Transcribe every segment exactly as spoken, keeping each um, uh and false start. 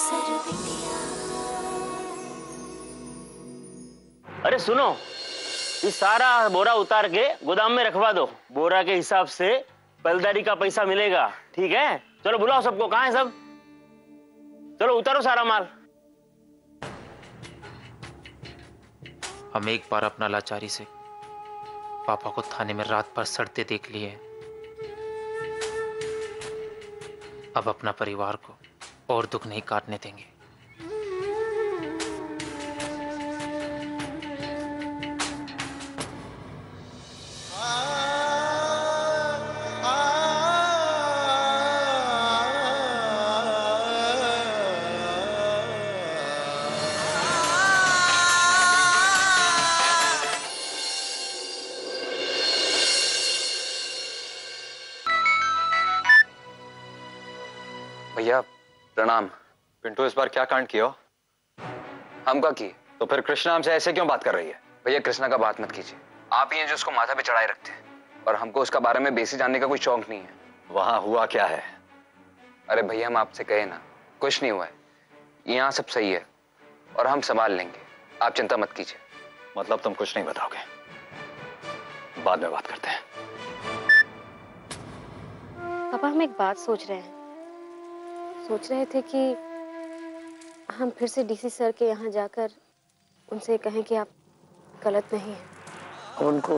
अरे सुनो, ये सारा बोरा उतार के गोदाम में रखवा दो। बोरा के हिसाब से पलदारी का पैसा मिलेगा, ठीक है? चलो बुलाओ सबको। कहाँ है सब? चलो उतारो सारा माल। हम एक बार अपना लाचारी से पापा को थाने में रात भर सड़ते देख लिए। अब अपना परिवार को और दुख नहीं काटने देंगे। भैया प्रणाम। पिंटू इस बार क्या कांड किया? हम का की तो फिर कृष्णा हमसे ऐसे क्यों बात कर रही है? भैया कृष्णा का बात मत कीजिए। आप ही हैं जो उसको माथा पे चढ़ाए रखते हैं, और हमको उसका बारे में बेसी जानने का कोई शौक नहीं है। वहां हुआ क्या है? अरे भैया हम आपसे कहे ना, कुछ नहीं हुआ है। यहाँ सब सही है और हम संभाल लेंगे, आप चिंता मत कीजिए। मतलब तुम कुछ नहीं बताओगे? बाद में बात करते हैं। पापा हम एक बात सोच रहे हैं। सोच रहे थे कि हम फिर से डीसी सर के यहाँ जाकर उनसे कहें कि आप गलत नहीं हैं। उनको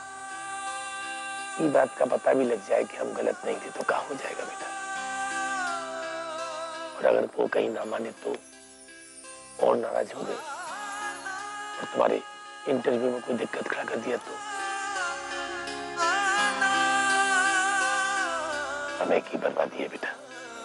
ये बात का पता भी लग जाए कि हम गलत नहीं थे तो क्या हो जाएगा बेटा? और अगर वो कहीं ना माने तो और नाराज हो गए और तुम्हारे इंटरव्यू में कोई दिक्कत खड़ा कर दिया तो समय की बर्बादी है बेटा।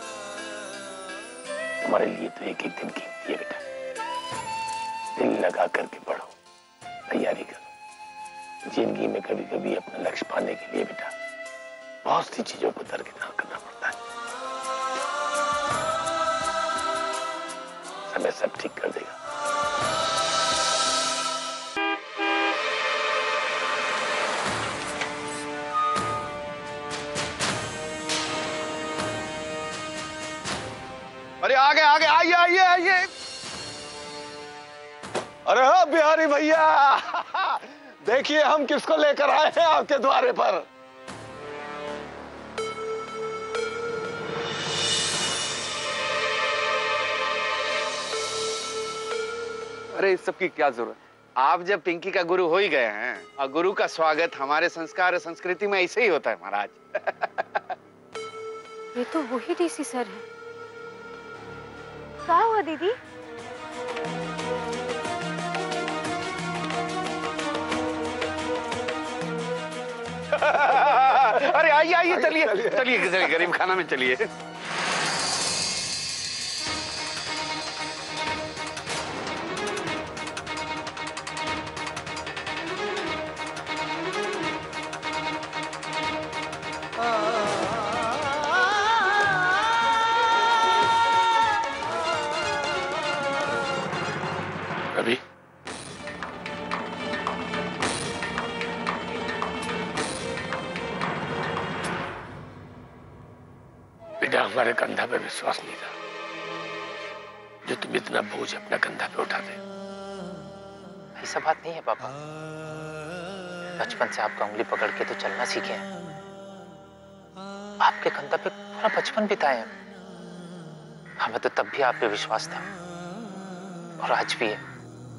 तुम्हारे लिए तो एक एक दिन कीमती है बेटा। दिल लगा करके पढ़ो, तैयारी करो। जिंदगी में कभी कभी अपना लक्ष्य पाने के लिए बेटा बहुत सी चीजों को दरकिनार करना पड़ता है। समय सब ठीक कर देगा। अरे आगे आगे आइए आइए आइए। अरे हाँ बिहारी भैया, देखिए हम किसको लेकर आए हैं आपके द्वारे पर। अरे इस सब की क्या जरूरत? आप जब पिंकी का गुरु हो ही गए हैं, और गुरु का स्वागत हमारे संस्कार और संस्कृति में ऐसे ही होता है महाराज। ये तो वही डीसी सर है। क्या हुआ दीदी? अरे आइए आइए, चलिए चलिए चलिए गरीब खाना में चलिए। रवि, बेटा हमारे कंधा पे विश्वास नहीं था जो तुम इतना बोझ अपना कंधा पे उठाते। ऐसा बात नहीं है पापा। बचपन से आपका उंगली पकड़ के तो चलना सीखे हैं। आपके कंधा पे पूरा बचपन बिताए हैं। हमें तो तब भी आप पे विश्वास था और आज भी है।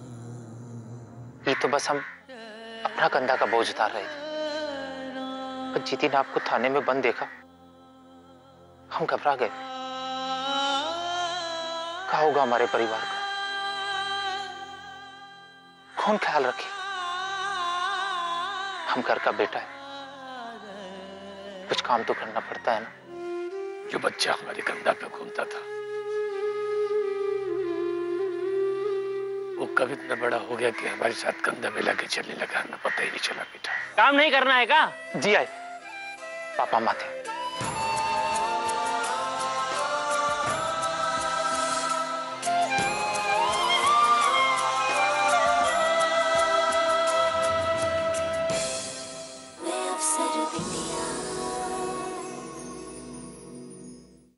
ये तो बस हम अपना कंधा का बोझ उतार रहे थे। पर जिस दिन आपको थाने में बंद देखा हम घबरा गए। क्या होगा हमारे परिवार का? कौन ख्याल रखे? हम घर का बेटा है, कुछ काम तो करना पड़ता है ना। जो बच्चा हमारे कंधा पे घूमता था वो कब इतना बड़ा हो गया कि हमारे साथ कंधा मिला के चलने लगा, हमें पता ही नहीं चला बेटा। काम नहीं करना है क्या? जी आए पापा माथे।